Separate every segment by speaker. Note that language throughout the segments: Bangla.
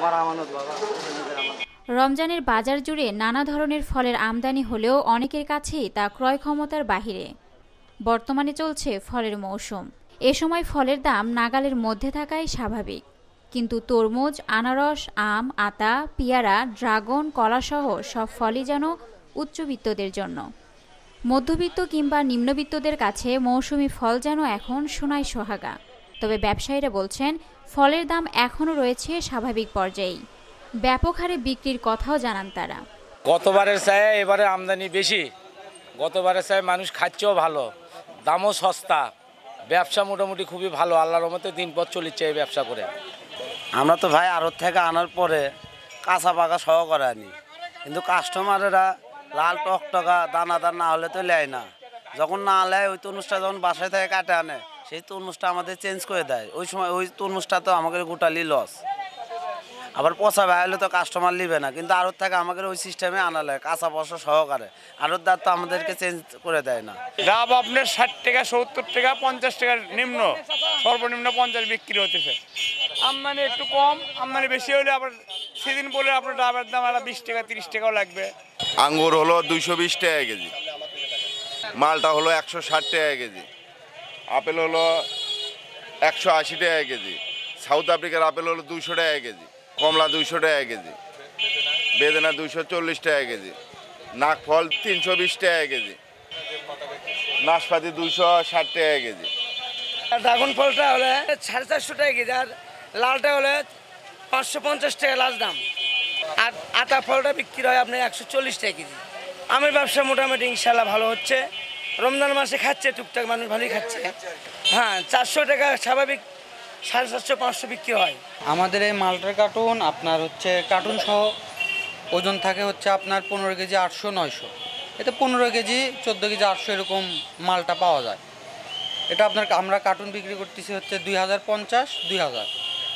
Speaker 1: রমজানের বাজার জুড়ে নানা ধরনের ফলের আমদানি হলেও অনেকের কাছেই তা ক্রয় ক্ষমতার বাহিরে। বর্তমানে চলছে ফলের মৌসুম। এ সময় ফলের দাম নাগালের মধ্যে থাকাই স্বাভাবিক। কিন্তু তরমুজ, আনারস, আম, আতা, পেয়ারা, ড্রাগন, কলাসহ সব ফলই যেন উচ্চবিত্তদের জন্য। মধ্যবিত্ত কিংবা নিম্নবিত্তদের কাছে মৌসুমি ফল যেন এখন সোনায় সোহাগা। তবে ব্যবসায়ীরা বলছেন, ফলের দাম এখনও রয়েছে স্বাভাবিক পর্যায়েই। ব্যাপক হারে বিক্রির কথাও জানান তারা।
Speaker 2: গতবারের চেয়ে এবারে আমদানি বেশি। গতবারের চেয়ে মানুষ খাচ্ছেও ভালো, দামও সস্তা, ব্যবসা মোটামুটি খুবই ভালো। আল্লাহর রহমতে দিনপথ চলিচ্ছে এই ব্যবসা করে।
Speaker 3: আমরা তো ভাই আড়ত থেকে আনার পরে কাঁচা পাকা সহ করে আনি, কিন্তু কাস্টমারেরা লাল টকটকা দানাদার না হলে তো নেয় না। যখন না নেয় ওই তরমুজটা যখন বাসায় থেকে কাটে আনে, সেই তরমুজটা আমাদের চেঞ্জ করে দেয়। ওই সময় ওই তরমুজটা তো আমাদের গোটালি লস। আবার পচা ভাই হলে তো কাস্টমার নিবে না, কিন্তু আড়ত থেকে আমাদের ওই সিস্টেমে আনালে কাঁচা পয়সা সহকারে আড়তদার তো আমাদেরকে চেঞ্জ করে দেয় না।
Speaker 4: ডাব আপনার 60 টাকা, 70 টাকা, 50 টাকার নিম্ন, সর্বনিম্ন 50 বিক্রি হতেছে। আমদানি একটু কম, আমদানি বেশি হলে আবার সেদিন বলে আপনার ডাবের দাম 20 টাকা 30 টাকাও লাগবে।
Speaker 5: আঙ্গুর হলো 220 টাকা কেজি, মালটা হলো 160 টাকা কেজি, আপেল হলো 180 টাকা কেজি, সাউথ আফ্রিকার আপেল হলো 200 টাকা কেজি, কমলা 200 টাকা কেজি, বেদানা 240 টাকা কেজি, নাকফল 320 টাকা কেজি, নাশপাতি 260 টাকা কেজি।
Speaker 6: ড্রাগন ফলটা হলে 450 টাকা কেজি, আর লালটা হলে 550 টাকা লাস্ট দাম, আর আতা ফলটা বিক্রি হয় আপনার 140 টাকা কেজি। আমের ব্যবসা মোটামুটি ইনশাল্লাহ ভালো হচ্ছে। রমজান মাসে খাচ্ছে টুকটাক মানুষ, ভালোই খাচ্ছে। হ্যাঁ, 400 টাকা স্বাভাবিক, 750 500 বিক্রি হয়।
Speaker 7: আমাদের এই মালটার কার্টুন আপনার হচ্ছে কার্টুন সহ ওজন থাকে হচ্ছে আপনার 15 কেজি 800 900, এতে 15 কেজি 14 কেজি 800 এরকম মালটা পাওয়া যায়। এটা আপনার আমরা কার্টুন বিক্রি করতেছি হচ্ছে 2050 2000,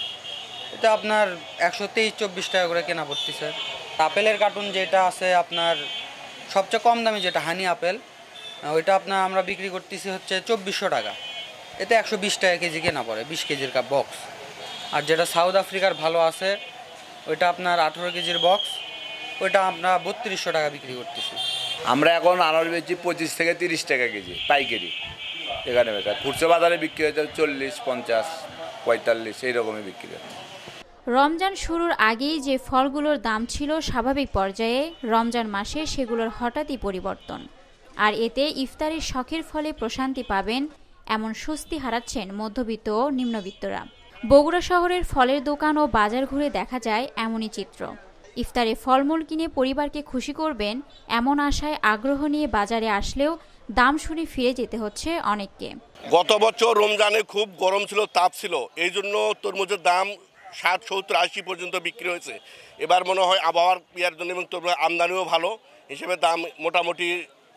Speaker 7: এটা আপনার 123-24 টাকা করে কেনা পড়তেছে। আপেলের কার্টুন যেটা আছে আপনার সবচেয়ে কম দামি যেটা হানি আপেল, ওইটা আপনার আমরা বিক্রি করতেছি হচ্ছে 2400 টাকা, এতে 120 টাকা কেজি কেনা পড়ে 20 কেজির বক্স। আর যেটা সাউথ আফ্রিকার ভালো আছে ওইটা আপনার 18 কেজির বক্স, ওইটা আমরা 3200 টাকা বিক্রি করতেছি।
Speaker 8: আমরা এখন আনার বেচি 25 থেকে 30 টাকা কেজি পাইকারি এখানে বেচা। খুচরো বাজারে বিক্রি হয়েছে 40 50 45 এই রকমই বিক্রি হয়।
Speaker 1: রমজান শুরুর আগেই যে ফলগুলোর দাম ছিল স্বাভাবিক পর্যায়ে, রমজান মাসে সেগুলোর হঠাৎই পরিবর্তন। আর এতে ইফতারের শখের ফলে প্রশান্তি পাবেন এমন স্বস্তি হারাচ্ছেন মধ্যবিত্ত ও নিম্নবিত্তরা। বগুড়া শহরের ফলের দোকান ও বাজার ঘুরে দেখা যায় এমনই চিত্র। ইফতারে ফলমূল কিনে পরিবারকে খুশি করবেন এমন আশায় আগ্রহ নিয়ে বাজারে আসলেও দাম শুনে ফিরে যেতে হচ্ছে অনেককে।
Speaker 5: গত বছর রমজানে খুব গরম ছিল, তাপ ছিল, এই জন্য তরমুজের দাম 60 70 80 পর্যন্ত বিক্রি হয়েছে। এবার মনে হয় আবহাওয়ার ইয়ার জন্য এবং তরমুজ আমদানিও ভালো হিসেবে দাম মোটামুটি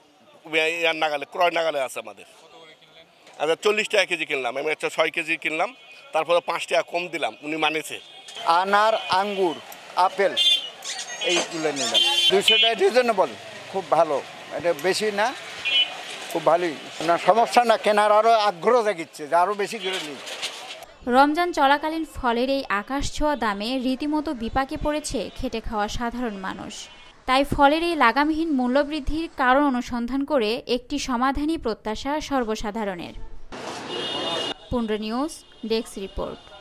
Speaker 5: নাগালে, ক্রয় নাগালে আছে আমাদের। আচ্ছা 40 টাকা কেজি কিনলাম, আমি একটা 6 কেজি কিনলাম, তারপরে 5 টাকা কম দিলাম, উনি মানেছে।
Speaker 9: আনার, আঙ্গুর, আপেল এইগুলো নিলাম 200 টাকা রিজনেবল, খুব ভালো, এটা বেশি না, খুব ভালোই না, সমস্যা না, কেনার আরও আগ্রহ জাগিচ্ছে যে আরও বেশি করে নিই।
Speaker 1: রমজান চলাকালীন ফলের এই আকাশ ছোঁয়া দামে রীতিমতো বিপাকে পড়েছে খেটে খাওয়া সাধারণ মানুষ। তাই ফলের এই লাগামহীন মূল্যবৃদ্ধির কারণ অনুসন্ধান করে একটি সমাধানই প্রত্যাশা সর্বসাধারণের। পুন্ড নিউজ ডেস্ক রিপোর্ট।